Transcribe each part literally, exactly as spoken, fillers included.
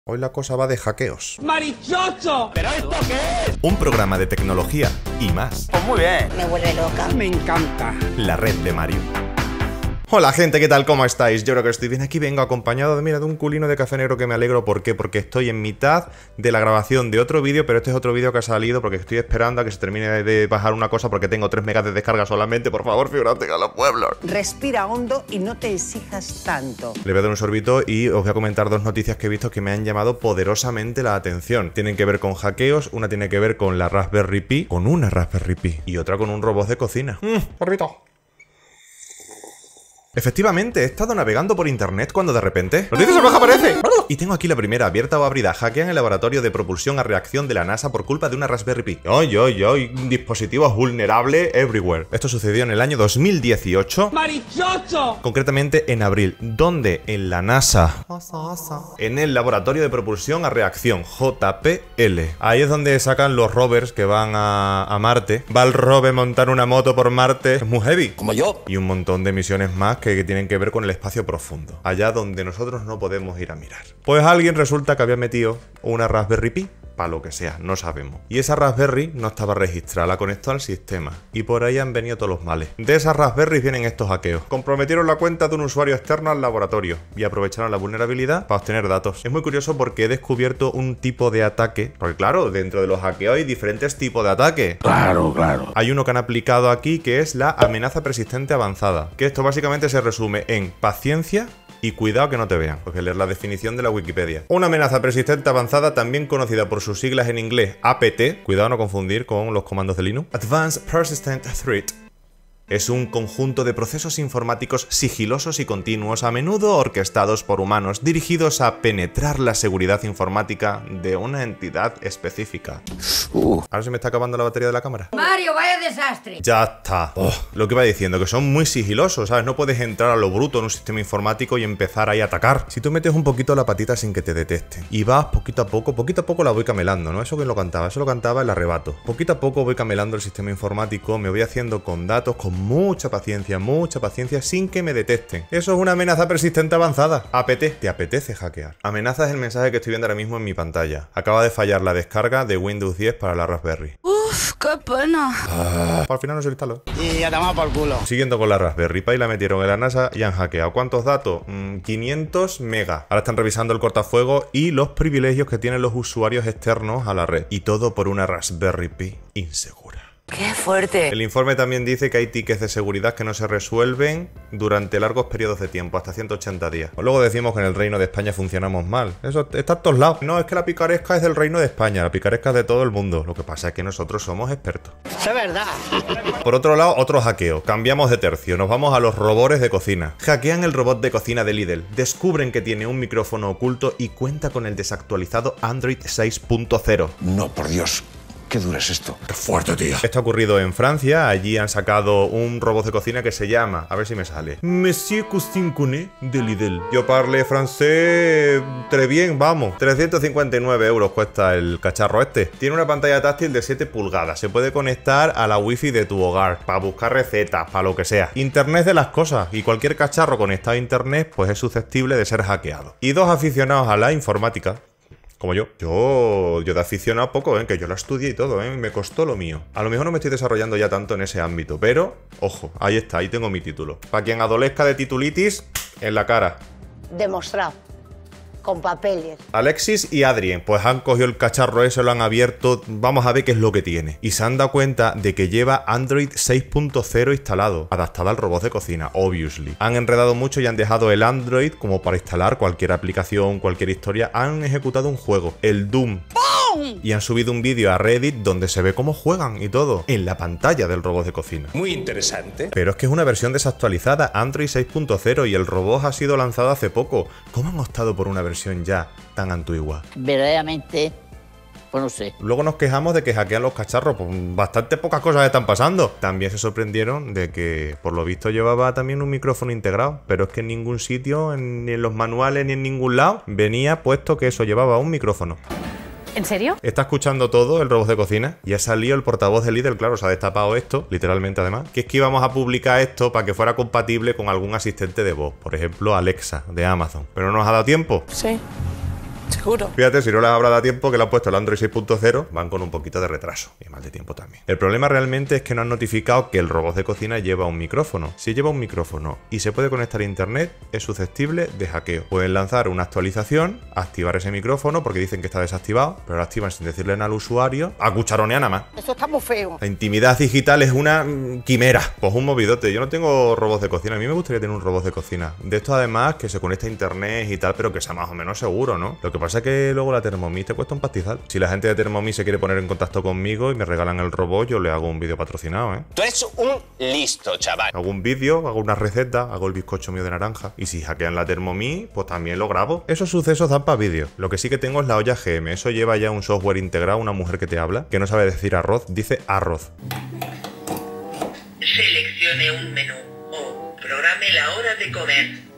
Hoy la cosa va de hackeos. ¡Marichocho! ¿Pero esto qué es? Un programa de tecnología y más. Pues muy bien. Me vuelve loca. Me encanta. La red de Mario. Hola gente, ¿qué tal? ¿Cómo estáis? Yo creo que estoy bien. Aquí vengo acompañado de, mira, de un culino de café negro que me alegro. ¿Por qué? Porque estoy en mitad de la grabación de otro vídeo, pero este es otro vídeo que ha salido porque estoy esperando a que se termine de bajar una cosa porque tengo tres megas de descarga solamente. Por favor, figúrate que a los pueblos. Respira hondo y no te exijas tanto. Le voy a dar un sorbito y os voy a comentar dos noticias que he visto que me han llamado poderosamente la atención. Tienen que ver con hackeos, una tiene que ver con la Raspberry Pi, con una Raspberry Pi, y otra con un robot de cocina. Mmm, sorbito. Efectivamente, he estado navegando por internet cuando de repente ¡Noticias rojas aparece! Y tengo aquí la primera, abierta o abrida. Hackean el laboratorio de propulsión a reacción de la NASA por culpa de una Raspberry Pi. ¡Ay, ay, ay! Dispositivos vulnerables everywhere. Esto sucedió en el año dos mil dieciocho. ¡Marichocho! Concretamente en abril. ¿Dónde? En la NASA. En el laboratorio de propulsión a reacción, J P L. Ahí es donde sacan los rovers que van a, a Marte. Va el rover montar una moto por Marte. Es muy heavy. Como yo. Y un montón de misiones más que, que tienen que ver con el espacio profundo, allá donde nosotros no podemos ir a mirar. Pues alguien resulta que había metido una Raspberry Pi, para lo que sea, no sabemos. Y esa Raspberry no estaba registrada, la conectó al sistema. Y por ahí han venido todos los males. De esas Raspberries vienen estos hackeos. Comprometieron la cuenta de un usuario externo al laboratorio y aprovecharon la vulnerabilidad para obtener datos. Es muy curioso porque he descubierto un tipo de ataque, porque claro, dentro de los hackeos hay diferentes tipos de ataque. Claro, claro. Hay uno que han aplicado aquí que es la amenaza persistente avanzada, que esto básicamente se resume en paciencia y cuidado que no te vean, porque leer la definición de la Wikipedia. Una amenaza persistente avanzada, también conocida por sus siglas en inglés A P T, cuidado no confundir con los comandos de Linux, Advanced Persistent Threat. Es un conjunto de procesos informáticos sigilosos y continuos, a menudo orquestados por humanos, dirigidos a penetrar la seguridad informática de una entidad específica. Uh. Ahora se me está acabando la batería de la cámara. Mario, vaya desastre. Ya está. Oh, lo que iba diciendo, que son muy sigilosos, ¿sabes? No puedes entrar a lo bruto en un sistema informático y empezar ahí a atacar. Si tú metes un poquito la patita sin que te detecten y vas poquito a poco, poquito a poco la voy camelando, ¿no? Eso que lo cantaba, eso lo cantaba el arrebato. Poquito a poco voy camelando el sistema informático, me voy haciendo con datos, con mucha paciencia, mucha paciencia, sin que me detecten. Eso es una amenaza persistente avanzada. A P T, ¿te apetece hackear? Amenaza es el mensaje que estoy viendo ahora mismo en mi pantalla. Acaba de fallar la descarga de Windows diez para la Raspberry. Uf, qué pena. Ah, al final no se lo instaló. Y ya te vamos por culo. Siguiendo con la Raspberry Pi, la metieron en la NASA y han hackeado. ¿Cuántos datos? Mm, quinientos megas. Ahora están revisando el cortafuegos y los privilegios que tienen los usuarios externos a la red. Y todo por una Raspberry Pi insegura. Qué fuerte. El informe también dice que hay tickets de seguridad que no se resuelven durante largos periodos de tiempo, hasta ciento ochenta días. O luego decimos que en el Reino de España funcionamos mal. Eso está a todos lados. No, es que la picaresca es del Reino de España, la picaresca es de todo el mundo. Lo que pasa es que nosotros somos expertos. Es verdad. Por otro lado, otro hackeo. Cambiamos de tercio, nos vamos a los robores de cocina. Hackean el robot de cocina de Lidl. Descubren que tiene un micrófono oculto y cuenta con el desactualizado Android seis punto cero. No, por Dios. ¿Qué duro es esto? ¡Qué fuerte, tío! Esto ha ocurrido en Francia. Allí han sacado un robot de cocina que se llama, a ver si me sale, Monsieur Cousin Cuné de Lidl. Yo parle francés très bien, vamos. trescientos cincuenta y nueve euros cuesta el cacharro este. Tiene una pantalla táctil de siete pulgadas. Se puede conectar a la wifi de tu hogar para buscar recetas, para lo que sea. Internet de las cosas. Y cualquier cacharro conectado a internet pues es susceptible de ser hackeado. Y dos aficionados a la informática, como yo. Yo, yo de aficionado poco, ¿eh? Que yo la estudié y todo, ¿eh? Me costó lo mío. A lo mejor no me estoy desarrollando ya tanto en ese ámbito, pero, ojo, ahí está, ahí tengo mi título. Para quien adolezca de titulitis, en la cara. Demostrado. Con papeles. Alexis y Adrien, pues han cogido el cacharro ese, lo han abierto, vamos a ver qué es lo que tiene. Y se han dado cuenta de que lleva Android seis punto cero instalado, adaptado al robot de cocina, obviously. Han enredado mucho y han dejado el Android como para instalar cualquier aplicación, cualquier historia. Han ejecutado un juego, el Doom. Y han subido un vídeo a Reddit donde se ve cómo juegan y todo, en la pantalla del robot de cocina. Muy interesante. Pero es que es una versión desactualizada, Android seis punto cero, y el robot ha sido lanzado hace poco. ¿Cómo han optado por una versión ya tan antigua? Verdaderamente, pues no sé. Luego nos quejamos de que hackean los cacharros, pues bastante pocas cosas están pasando. También se sorprendieron de que, por lo visto, llevaba también un micrófono integrado, pero es que en ningún sitio, ni en los manuales, ni en ningún lado, venía puesto que eso llevaba un micrófono. ¿En serio? Está escuchando todo el robot de cocina y ha salido el portavoz de Lidl, claro, se ha destapado esto, literalmente además, que es que íbamos a publicar esto para que fuera compatible con algún asistente de voz, por ejemplo Alexa de Amazon, pero no nos ha dado tiempo. Sí. Seguro. Fíjate, si no les habrá dado tiempo que le han puesto el Android seis punto cero, van con un poquito de retraso y mal de tiempo también. El problema realmente es que no han notificado que el robot de cocina lleva un micrófono. Si lleva un micrófono y se puede conectar a internet, es susceptible de hackeo. Pueden lanzar una actualización, activar ese micrófono porque dicen que está desactivado, pero lo activan sin decirle nada al usuario, a cucharonear nada más. Eso está muy feo. La intimidad digital es una mm, quimera. Pues un movidote. Yo no tengo robots de cocina. A mí me gustaría tener un robot de cocina. De esto además que se conecta a internet y tal, pero que sea más o menos seguro, ¿no? Lo que pasa es que luego la Thermomix te cuesta un pastizal. Si la gente de Thermomix se quiere poner en contacto conmigo y me regalan el robot, yo le hago un vídeo patrocinado, ¿eh? Tú eres un listo, chaval. Hago un vídeo, hago una receta, hago el bizcocho mío de naranja. Y si hackean la Thermomix, pues también lo grabo. Esos sucesos dan para vídeo. Lo que sí que tengo es la olla G M. Eso lleva ya un software integrado, una mujer que te habla, que no sabe decir arroz, dice arroz. Seleccione un menú o programe la hora de comer.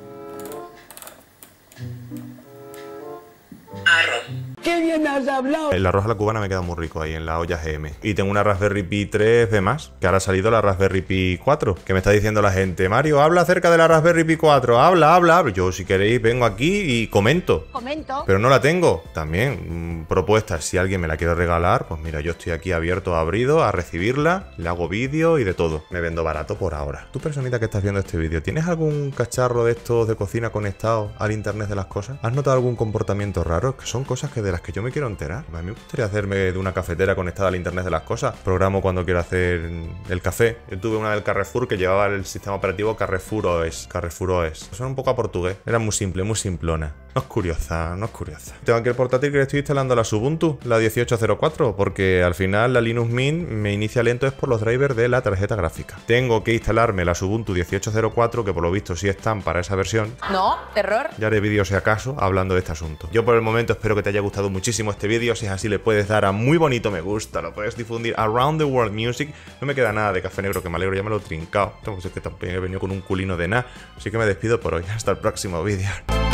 Arroz. ¡Qué bien has hablado! El arroz a la cubana me queda muy rico ahí en la olla G M. Y tengo una Raspberry Pi tres de más, que ahora ha salido la Raspberry Pi cuatro, que me está diciendo la gente, Mario, habla acerca de la Raspberry Pi cuatro, habla, habla, habla. Yo si queréis vengo aquí y comento. Comento. Pero no la tengo. También, mmm, propuestas, si alguien me la quiere regalar, pues mira, yo estoy aquí abierto, abrido, a recibirla, le hago vídeo y de todo. Me vendo barato por ahora. Tú, personita que estás viendo este vídeo, ¿tienes algún cacharro de estos de cocina conectado al internet de las cosas? ¿Has notado algún comportamiento raro? Que son cosas que de las que yo me quiero enterar. A mí me gustaría hacerme de una cafetera conectada al internet de las cosas. Programo cuando quiero hacer el café. Yo tuve una del Carrefour que llevaba el sistema operativo Carrefour O S. Carrefour O S. Suena un poco a portugués. Era muy simple, muy simplona. No es curiosa, no es curiosa. Tengo aquí el portátil que le estoy instalando la Ubuntu, la dieciocho cero cuatro, porque al final la Linux Mint me inicia lento es por los drivers de la tarjeta gráfica. Tengo que instalarme la Ubuntu dieciocho cero cuatro, que por lo visto sí están para esa versión. No, error. Ya haré vídeos si acaso hablando de este asunto. Yo por el momento espero que te haya gustado muchísimo este vídeo. Si es así, le puedes dar a muy bonito me gusta, lo puedes difundir around the world music. No me queda nada de café negro, que me alegro, ya me lo he trincado. Tengo que ser que también he venido con un culino de nada. Así que me despido por hoy. Hasta el próximo vídeo.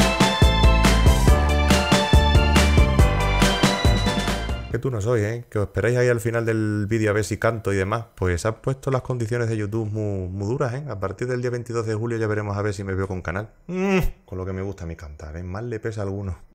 Que tú no sois, ¿eh? Que os esperáis ahí al final del vídeo a ver si canto y demás. Pues has puesto las condiciones de YouTube muy, muy duras, ¿eh? A partir del día veintidós de julio ya veremos a ver si me veo con canal. Mm, con lo que me gusta a mí cantar, ¿eh? Más le pesa a alguno.